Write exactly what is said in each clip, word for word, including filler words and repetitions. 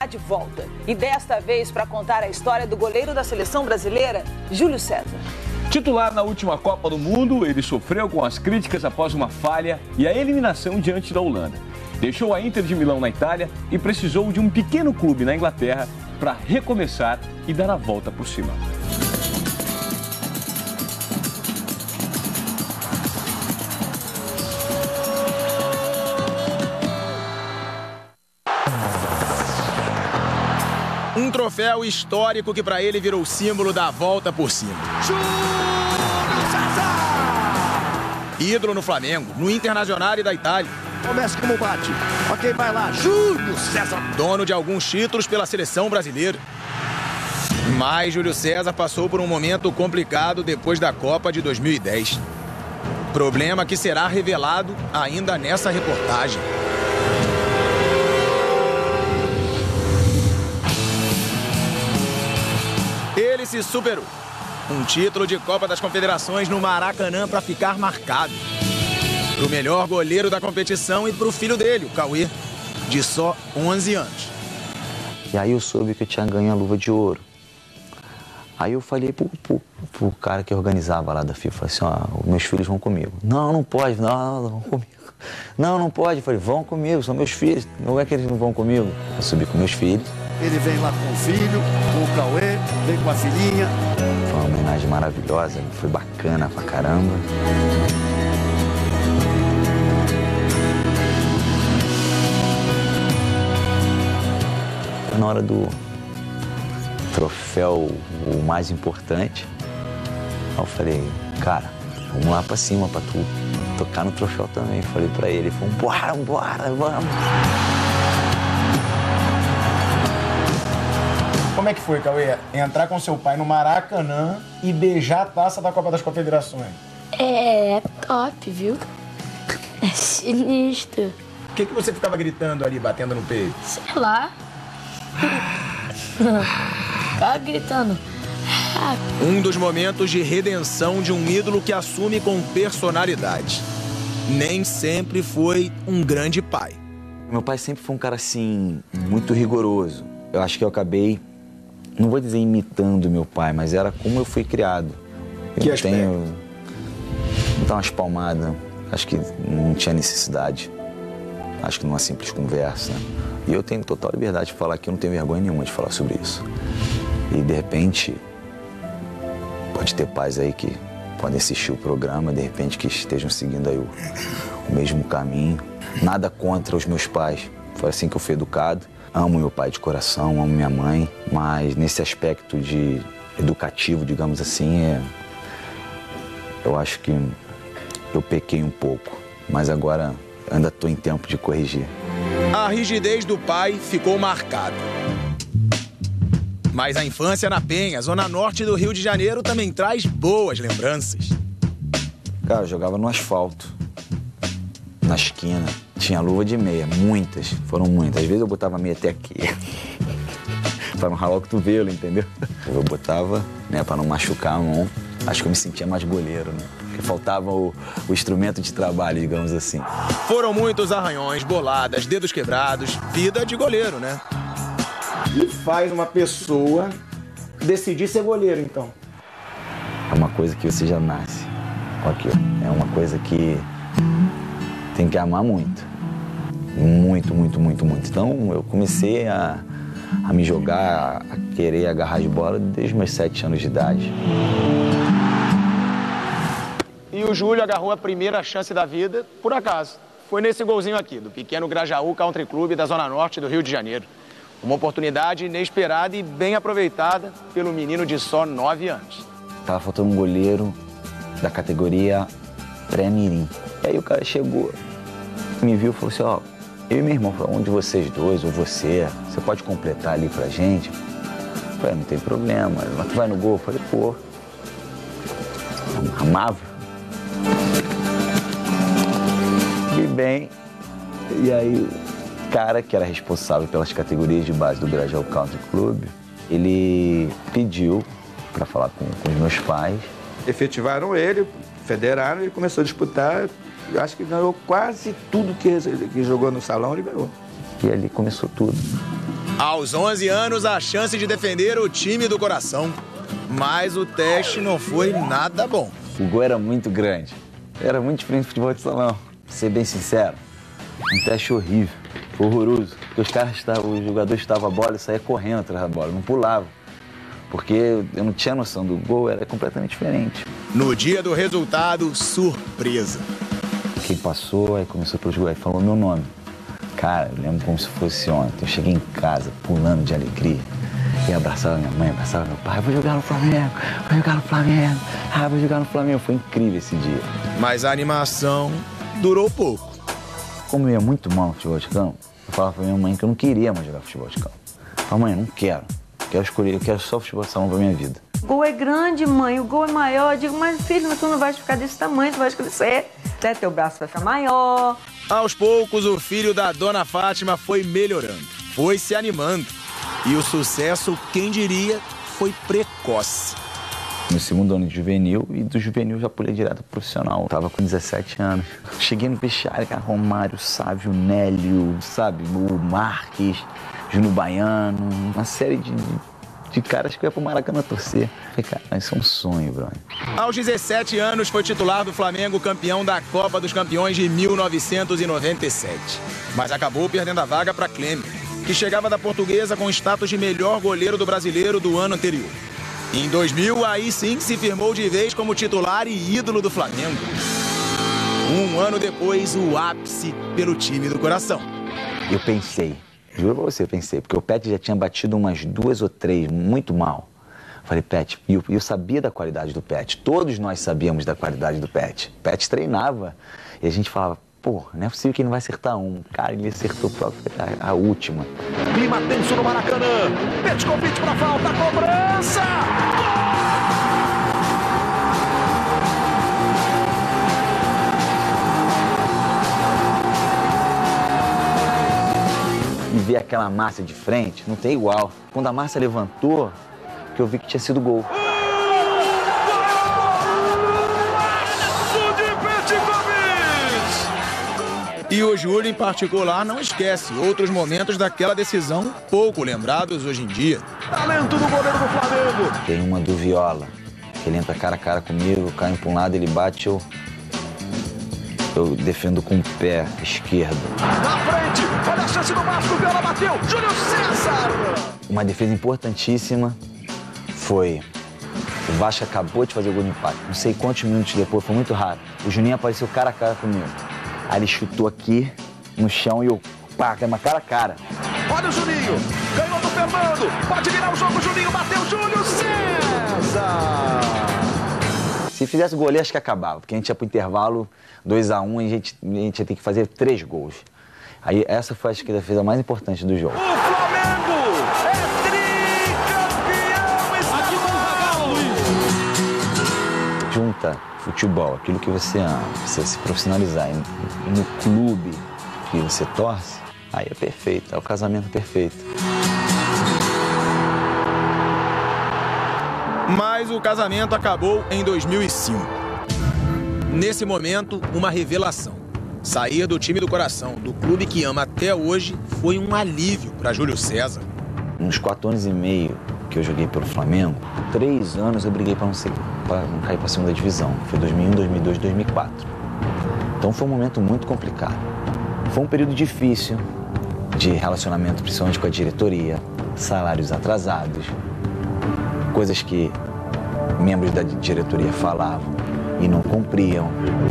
está de volta. E desta vez para contar a história do goleiro da seleção brasileira, Júlio César. Titular na última Copa do Mundo, ele sofreu com as críticas após uma falha e a eliminação diante da Holanda. Deixou a Inter de Milão na Itália e precisou de um pequeno clube na Inglaterra para recomeçar e dar a volta por cima. Um troféu histórico que para ele virou símbolo da volta por cima. Júlio César! Ídolo no Flamengo, no Internazionale da Itália. Começa como bate. Ok, vai lá. Júlio César! Dono de alguns títulos pela seleção brasileira. Mas Júlio César passou por um momento complicado depois da Copa de dois mil e dez. Problema que será revelado ainda nessa reportagem. Ele se superou. Um título de Copa das Confederações no Maracanã para ficar marcado. Pro melhor goleiro da competição e pro filho dele, o Cauê, de só onze anos. E aí eu soube que eu tinha ganho a luva de ouro. Aí eu falei pro, pro, pro cara que organizava lá da FIFA, assim, ó, meus filhos vão comigo. Não, não pode, não, não, não vão comigo. Não, não pode. Eu falei, vão comigo, são meus filhos. Não é que eles não vão comigo. Eu subi com meus filhos. Ele vem lá com o filho, com o Cauê, vem com a filhinha. Foi uma homenagem maravilhosa, foi bacana pra caramba. Na hora do troféu, o mais importante, eu falei, cara, vamos lá pra cima pra tu tocar no troféu também. Falei pra ele, ele falou, bora, bora, vamos. Como é que foi, Cauê, entrar com seu pai no Maracanã e beijar a taça da Copa das Confederações? É top, viu? É sinistro. O que, que você ficava gritando ali, batendo no peito? Sei lá. Ficava gritando. Um dos momentos de redenção de um ídolo que assume com personalidade. Nem sempre foi um grande pai. Meu pai sempre foi um cara, assim, muito rigoroso. Eu acho que eu acabei, não vou dizer imitando meu pai, mas era como eu fui criado. Eu que não tenho... Dar umas palmadas, acho que não tinha necessidade. Acho que numa simples conversa. E eu tenho total liberdade de falar que eu não tenho vergonha nenhuma de falar sobre isso. E, de repente, pode ter pais aí que podem assistir o programa, de repente, que estejam seguindo aí o, o mesmo caminho. Nada contra os meus pais. Foi assim que eu fui educado. Amo meu pai de coração, amo minha mãe. Mas, nesse aspecto de educativo, digamos assim, é, eu acho que eu pequei um pouco. Mas agora ainda estou em tempo de corrigir. A rigidez do pai ficou marcada. Mas a infância na Penha, zona norte do Rio de Janeiro, também traz boas lembranças. Cara, eu jogava no asfalto, na esquina. Tinha luva de meia, muitas, foram muitas. Às vezes eu botava a meia até aqui, pra não ralar o cotovelo, entendeu? Eu botava, né, pra não machucar a mão. Acho que eu me sentia mais goleiro, né? Porque faltava o, o instrumento de trabalho, digamos assim. Foram muitos arranhões, boladas, dedos quebrados, vida de goleiro, né? E faz uma pessoa decidir ser goleiro, então? É uma coisa que você já nasce. Aqui, é uma coisa que tem que amar muito. Muito, muito, muito, muito. Então, eu comecei a, a me jogar, a querer agarrar de bola desde meus sete anos de idade. E o Júlio agarrou a primeira chance da vida, por acaso. Foi nesse golzinho aqui, do pequeno Grajaú Country Club da Zona Norte do Rio de Janeiro. Uma oportunidade inesperada e bem aproveitada pelo menino de só nove anos. Tava faltando um goleiro da categoria pré-mirim. E aí o cara chegou, me viu e falou assim, ó, eu e meu irmão, um de vocês dois, ou você, você pode completar ali pra gente? Eu falei, não tem problema, mas tu vai no gol? Eu falei, pô, amável. E bem, e aí o cara que era responsável pelas categorias de base do Grajaú Country Club, ele pediu para falar com, com os meus pais. Efetivaram ele, federaram, ele começou a disputar, eu acho que ganhou quase tudo que, que jogou no salão, ele ganhou. E ali começou tudo. Aos onze anos, a chance de defender o time do coração. Mas o teste não foi nada bom. O gol era muito grande. Era muito diferente do futebol de salão. Pra ser bem sincero, um teste horrível, horroroso. Porque os caras estavam, os jogadores estavam a bola e saía correndo atrás da bola, não pulava. Porque eu não tinha noção do gol, era completamente diferente. No dia do resultado, surpresa. Quem passou, aí começou pelos gols, aí falou meu nome. Cara, eu lembro como se fosse ontem. Eu cheguei em casa, pulando de alegria. E abraçava minha mãe, abraçava meu pai. Vou jogar no Flamengo, vou jogar no Flamengo. Ah, vou jogar no Flamengo. Foi incrível esse dia. Mas a animação durou pouco. Como eu ia muito mal no futebol de campo, eu falava pra minha mãe que eu não queria mais jogar futebol de campo. Eu falava, mãe, eu não quero. Eu quero escolher, eu quero só futebol de salão pra minha vida. O gol é grande, mãe, o gol é maior. Eu digo, mas filho, tu não vai ficar desse tamanho, tu vai crescer. Até teu braço vai ficar maior. Aos poucos, o filho da dona Fátima foi melhorando, foi se animando. E o sucesso, quem diria, foi precoce. No segundo ano de juvenil, e do juvenil já pulei direto pro profissional. Eu tava com dezessete anos. Cheguei no vestiário, cara, Romário, Sávio, Nélio, sabe, o Marques, Júnior Baiano, uma série de, de caras que eu ia pro Maracanã torcer. Falei, cara, isso é um sonho, brother. Aos dezessete anos, foi titular do Flamengo, campeão da Copa dos Campeões de mil novecentos e noventa e sete. Mas acabou perdendo a vaga para Clemer, que chegava da Portuguesa com o status de melhor goleiro do brasileiro do ano anterior. Em dois mil, aí sim se firmou de vez como titular e ídolo do Flamengo. Um ano depois, o ápice pelo time do coração. Eu pensei, juro pra você, eu pensei, porque o Pet já tinha batido umas duas ou três, muito mal. Falei, Pet, e eu, eu sabia da qualidade do Pet, todos nós sabíamos da qualidade do Pet. O Pet treinava e a gente falava, pô, não é possível que ele não vai acertar um. Cara, ele acertou a, a última. Clima tenso no Maracanã. Petkovic pra falta, cobrança! E ver aquela Márcia de frente, não tem igual. Quando a Márcia levantou, que eu vi que tinha sido gol. E o Júlio, em particular, não esquece outros momentos daquela decisão pouco lembrados hoje em dia. Talento do goleiro do Flamengo. Tem uma do Viola, que ele entra cara a cara comigo, cai para um lado, ele bate, eu, eu defendo com o pé esquerdo. Na frente, olha a chance do Vasco, Viola bateu, Júlio César. Uma defesa importantíssima foi... O Vasco acabou de fazer o gol de empate. Não sei quantos minutos depois, foi muito rápido. O Juninho apareceu cara a cara comigo. Aí ele chutou aqui no chão e eu, pá, uma cara a cara. Olha o Juninho, ganhou do Fernando, pode virar o jogo, Juninho bateu, Júlio César. Se fizesse o goleiro, acho que acabava, porque a gente ia pro intervalo dois a um e a gente, a gente ia ter que fazer três gols. Aí essa foi, acho que, a defesa mais importante do jogo. O Flamengo é tricampeão estadual. Junta futebol, aquilo que você ama, você se profissionalizar e no clube que você torce, aí é perfeito, é o casamento perfeito. Mas o casamento acabou em dois mil e cinco. Nesse momento, uma revelação. Sair do time do coração, do clube que ama até hoje, foi um alívio para Júlio César. Nos quatro anos e meio que eu joguei pelo Flamengo, três anos eu briguei para não, não cair para a segunda divisão. Foi dois mil e um, dois mil e dois, dois mil e quatro. Então foi um momento muito complicado. Foi um período difícil de relacionamento, principalmente com a diretoria, salários atrasados, coisas que membros da diretoria falavam e não cumpriam.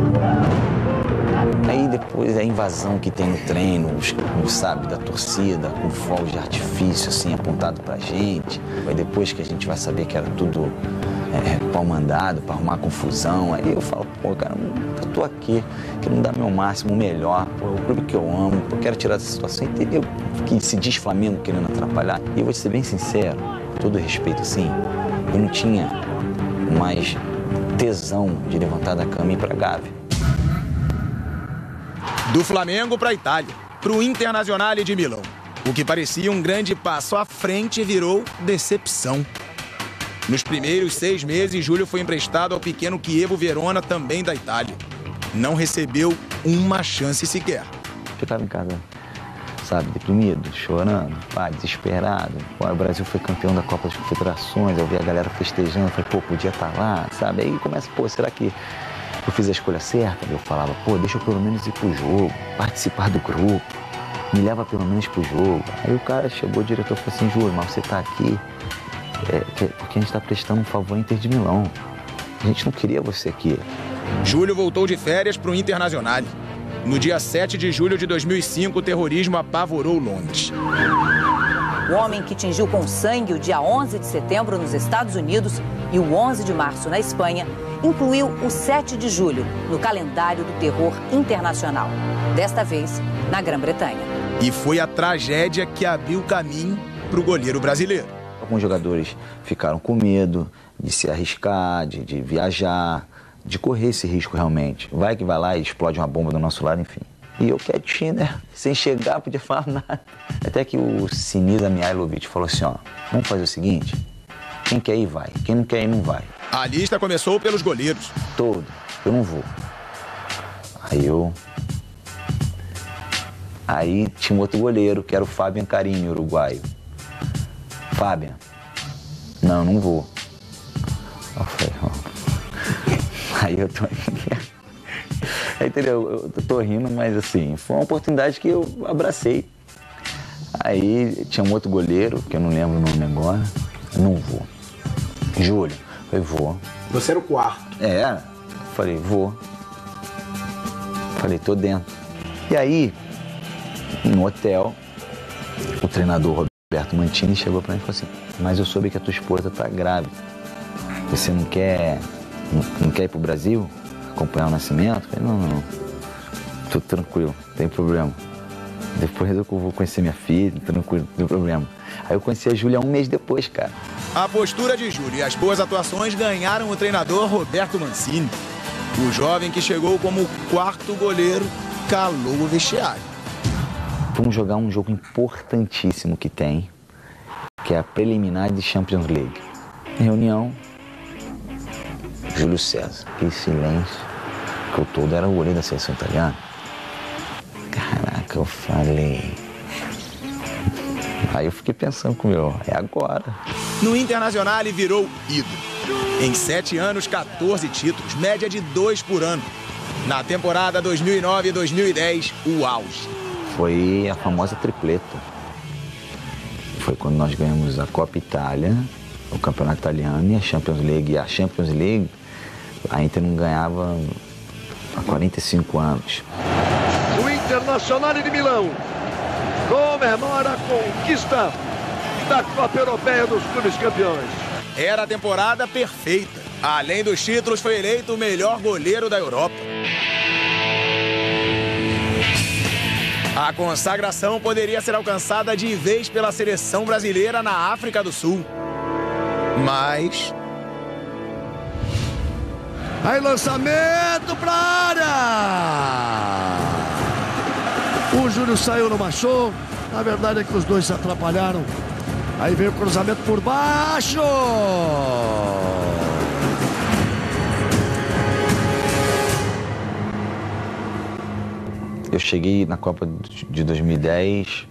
Aí depois a invasão que tem no treino, os, sabe, da torcida, com fogos de artifício assim, apontado pra gente. Aí depois que a gente vai saber que era tudo é, pau mandado, pra arrumar confusão. Aí eu falo, pô, cara, eu tô aqui, quero dar meu máximo, o melhor, pô, é o clube que eu amo, eu quero tirar dessa situação, entendeu? Que se diz Flamengo querendo atrapalhar. E eu vou te ser bem sincero, todo respeito assim, eu não tinha mais tesão de levantar da cama e ir pra Gávea. Do Flamengo para a Itália, para o Internazionale de Milão. O que parecia um grande passo à frente virou decepção. Nos primeiros seis meses, Júlio foi emprestado ao pequeno Chievo Verona, também da Itália. Não recebeu uma chance sequer. Ficava em casa sabe, deprimido, chorando, pá, desesperado. Pô, o Brasil foi campeão da Copa das Confederações, eu vi a galera festejando, falei, pô, podia estar lá, sabe? Aí começa, pô, será que eu fiz a escolha certa? Eu falava, pô, deixa eu pelo menos ir pro jogo, participar do grupo, me leva pelo menos pro jogo. Aí o cara chegou, o diretor falou assim, Júlio, mas você tá aqui é, porque a gente tá prestando um favor ao Inter de Milão. A gente não queria você aqui. Júlio voltou de férias pro Internazionale. No dia sete de julho de dois mil e cinco, o terrorismo apavorou Londres. O homem que tingiu com sangue o dia onze de setembro nos Estados Unidos e o onze de março na Espanha, incluiu o sete de julho no calendário do terror internacional. Desta vez, na Grã-Bretanha. E foi a tragédia que abriu o caminho para o goleiro brasileiro. Alguns jogadores ficaram com medo de se arriscar, de, de viajar, de correr esse risco realmente. Vai que vai lá e explode uma bomba do nosso lado, enfim. E eu quietinho, né? Sem chegar, podia falar nada. Até que o Sinisa Mihailovic falou assim, ó, vamos fazer o seguinte, quem quer ir, vai. Quem não quer ir, não vai. A lista começou pelos goleiros. Todo. Eu não vou. Aí eu... Aí tinha um outro goleiro, que era o Fabian Carini, uruguaio. Fabian, não, não vou. Eu falei, ó... Aí eu tô... Aí, entendeu? Eu tô rindo, mas assim, foi uma oportunidade que eu abracei. Aí tinha um outro goleiro, que eu não lembro o nome agora. Eu não vou. Júlio, eu vou. Você era o quarto? É, falei, vou. Falei, tô dentro. E aí, no hotel, o treinador Roberto Mantini chegou pra mim e falou assim, mas eu soube que a tua esposa tá grávida. Você não quer, não, não quer ir pro Brasil? Acompanhar o nascimento? Eu falei, não, não, não. Tô tranquilo, não tem problema. Depois eu vou conhecer minha filha, tranquilo, não tem problema. Aí eu conheci a Júlia um mês depois, cara. A postura de Júlio e as boas atuações ganharam o treinador Roberto Mancini. O jovem que chegou como quarto goleiro calou o vestiário. Vamos jogar um jogo importantíssimo que tem, que é a preliminar de Champions League. Reunião, Júlio César. Que silêncio, que eu todo era o goleiro da seleção italiana. Caraca, eu falei... Aí eu fiquei pensando comigo, é agora. No Internazionale virou ídolo. Em sete anos, quatorze títulos, média de dois por ano. Na temporada dois mil e nove e dois mil e dez, o auge. Foi a famosa tripleta. Foi quando nós ganhamos a Copa Itália, o Campeonato Italiano e a Champions League. E a Champions League, a Inter não ganhava há quarenta e cinco anos. O Internazionale de Milão comemora a conquista da Copa Europeia dos Clubes Campeões. Era a temporada perfeita. Além dos títulos, foi eleito o melhor goleiro da Europa. A consagração poderia ser alcançada de vez pela seleção brasileira na África do Sul. Mas... Aí lançamento pra área! O Júlio saiu, não marchou. Na verdade é que os dois se atrapalharam. Aí veio o cruzamento por baixo. Eu cheguei na Copa de dois mil e dez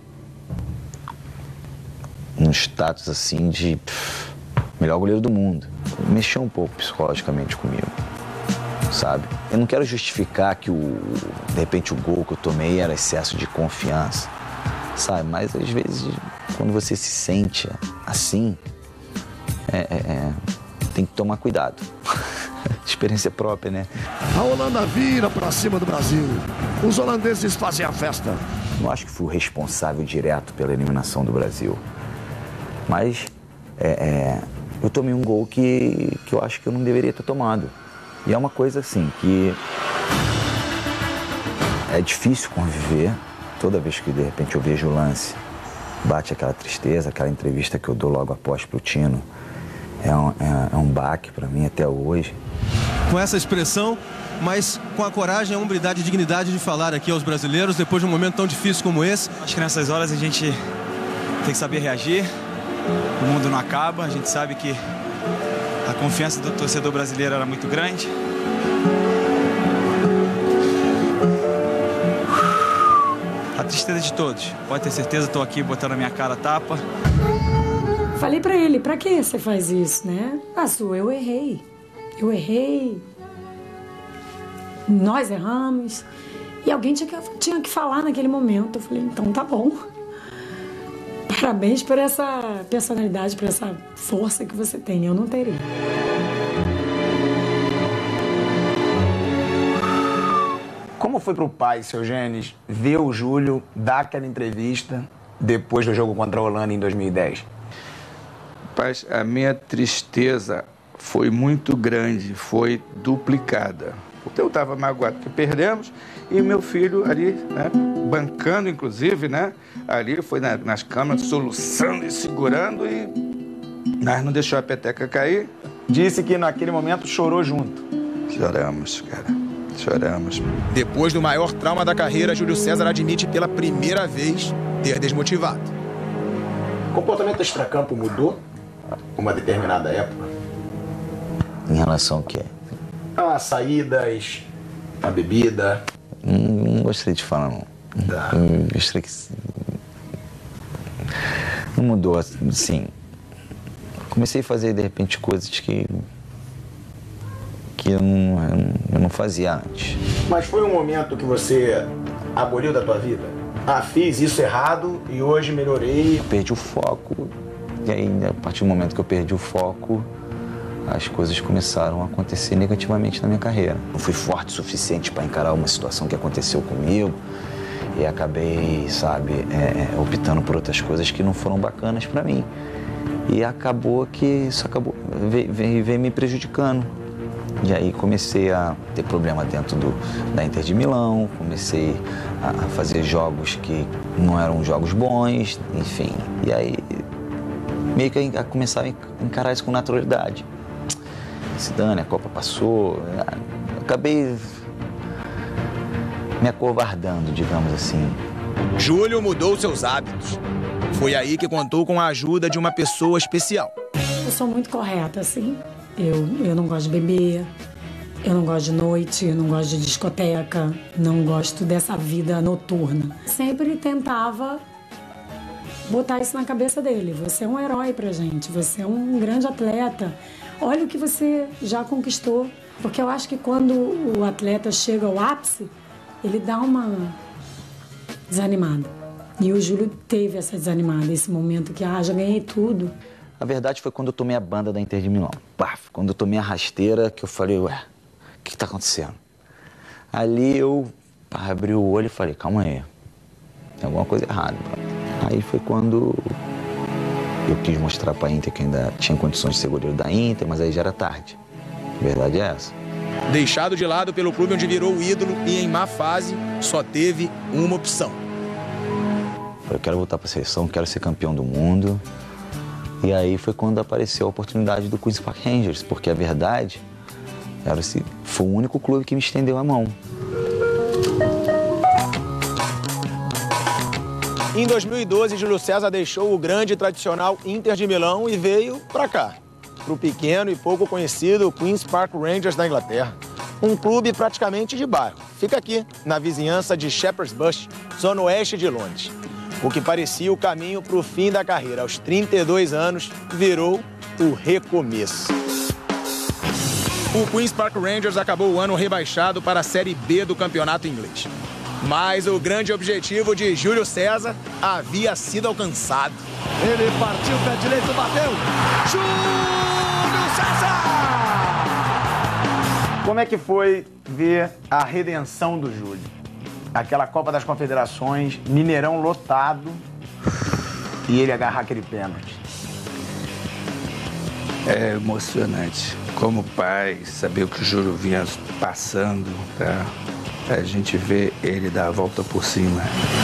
num status assim de pff, melhor goleiro do mundo. Mexeu um pouco psicologicamente comigo, sabe? Eu não quero justificar que o, de repente o gol que eu tomei era excesso de confiança, sabe? Mas às vezes quando você se sente assim, é, é, é, tem que tomar cuidado. Experiência própria, né? A Holanda vira pra cima do Brasil. Os holandeses fazem a festa. Não acho que fui o responsável direto pela eliminação do Brasil. Mas é, é, eu tomei um gol que, que eu acho que eu não deveria ter tomado. E é uma coisa assim que é difícil conviver. Toda vez que de repente eu vejo o lance, bate aquela tristeza, aquela entrevista que eu dou logo após pro Tino. É um, é, é um baque para mim até hoje. Com essa expressão, mas com a coragem, a hombridade e dignidade de falar aqui aos brasileiros depois de um momento tão difícil como esse. Acho que nessas horas a gente tem que saber reagir. O mundo não acaba, a gente sabe que a confiança do torcedor brasileiro era muito grande. a tristeza de todos. Pode ter certeza, estou aqui botando a minha cara a tapa. Falei pra ele, pra que você faz isso, né? Ah, Su, eu errei. Eu errei. Nós erramos. E alguém tinha que, tinha que falar naquele momento. Eu falei, então tá bom. Parabéns por essa personalidade, por essa força que você tem. Eu não teria. Como foi pro pai, seu Gênesis, ver o Júlio dar aquela entrevista depois do jogo contra a Holanda em dois mil e dez? Rapaz, a minha tristeza foi muito grande, foi duplicada. Porque eu estava magoado que perdemos e meu filho ali, né, bancando inclusive, né, ali foi na, nas câmeras, soluçando e segurando e mas não deixou a peteca cair. Disse que naquele momento chorou junto. Choramos, cara, choramos. Depois do maior trauma da carreira, Júlio César admite pela primeira vez ter desmotivado. O comportamento extracampo mudou uma determinada época? Em relação ao quê? As saídas, a bebida. Não, não gostaria de falar, não. Tá. Eu gostaria que... Não mudou, assim. Comecei a fazer, de repente, coisas que... que eu não, eu não, eu não fazia antes. Mas foi um momento que você aboliu da tua vida? Ah, fiz isso errado e hoje melhorei. Eu perdi o foco. E aí, a partir do momento que eu perdi o foco, as coisas começaram a acontecer negativamente na minha carreira. Não fui forte o suficiente para encarar uma situação que aconteceu comigo e acabei, sabe, é, optando por outras coisas que não foram bacanas para mim. E acabou que isso acabou, veio, veio, veio me prejudicando. E aí comecei a ter problema dentro do, da Inter de Milão, comecei a, a fazer jogos que não eram jogos bons, enfim. E aí meio que a começar a encarar isso com naturalidade. Se dane, a Copa passou, acabei me acovardando, digamos assim. Júlio mudou seus hábitos. Foi aí que contou com a ajuda de uma pessoa especial. Eu sou muito correta, assim. Eu, eu não gosto de beber, eu não gosto de noite, eu não gosto de discoteca, não gosto dessa vida noturna. Sempre tentava botar isso na cabeça dele. Você é um herói pra gente, você é um grande atleta. Olha o que você já conquistou. Porque eu acho que quando o atleta chega ao ápice, ele dá uma desanimada. E o Júlio teve essa desanimada, esse momento que, ah, já ganhei tudo. A verdade foi quando eu tomei a banda da Inter de Milão. Paf, quando eu tomei a rasteira, que eu falei, ué, o que tá acontecendo? Ali eu pá, abri o olho e falei, calma aí, tem alguma coisa errada. Aí foi quando eu quis mostrar pra Inter que ainda tinha condições de ser goleiro da Inter, mas aí já era tarde. A verdade é essa. Deixado de lado pelo clube onde virou o ídolo e em má fase, só teve uma opção. Eu quero voltar pra seleção, quero ser campeão do mundo. E aí foi quando apareceu a oportunidade do Queen's Park Rangers, porque a verdade era esse, foi o único clube que me estendeu a mão. Em dois mil e doze, Júlio César deixou o grande e tradicional Inter de Milão e veio pra cá, pro pequeno e pouco conhecido Queen's Park Rangers da Inglaterra. Um clube praticamente de bairro. Fica aqui, na vizinhança de Shepherd's Bush, zona oeste de Londres. O que parecia o caminho para o fim da carreira. Aos trinta e dois anos, virou o recomeço. O Queen's Park Rangers acabou o ano rebaixado para a Série B do campeonato inglês. Mas o grande objetivo de Júlio César havia sido alcançado. Ele partiu, pé direito, bateu. Júlio César! Como é que foi ver a redenção do Júlio? Aquela Copa das Confederações, Mineirão lotado, e ele agarrar aquele pênalti. É emocionante. Como pai, saber o que o Júlio vinha passando, tá? A gente vê ele dar a volta por cima.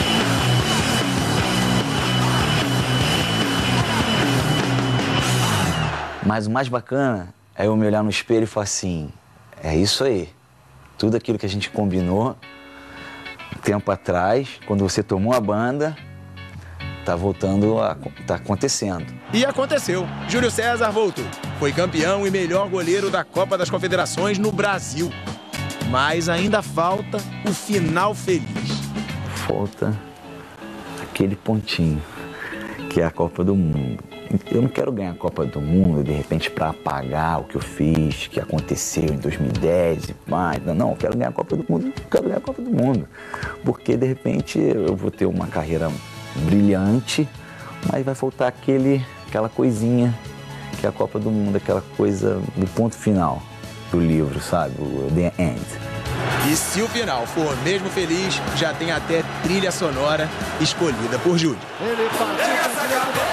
Mas o mais bacana é eu me olhar no espelho e falar assim, é isso aí. Tudo aquilo que a gente combinou tempo atrás, quando você tomou a banda, tá voltando a... tá acontecendo. E aconteceu. Júlio César voltou. Foi campeão e melhor goleiro da Copa das Confederações no Brasil. Mas ainda falta o final feliz. Falta aquele pontinho, que é a Copa do Mundo. Eu não quero ganhar a Copa do Mundo, de repente, para apagar o que eu fiz, que aconteceu em dois mil e dez e mais. Não, eu quero ganhar a Copa do Mundo, eu quero ganhar a Copa do Mundo. Porque, de repente, eu vou ter uma carreira brilhante, mas vai faltar aquele, aquela coisinha, que é a Copa do Mundo, aquela coisa do ponto final do livro, sabe? O The End. E se o final for mesmo feliz, já tem até trilha sonora escolhida por Júlio. Ele partiu.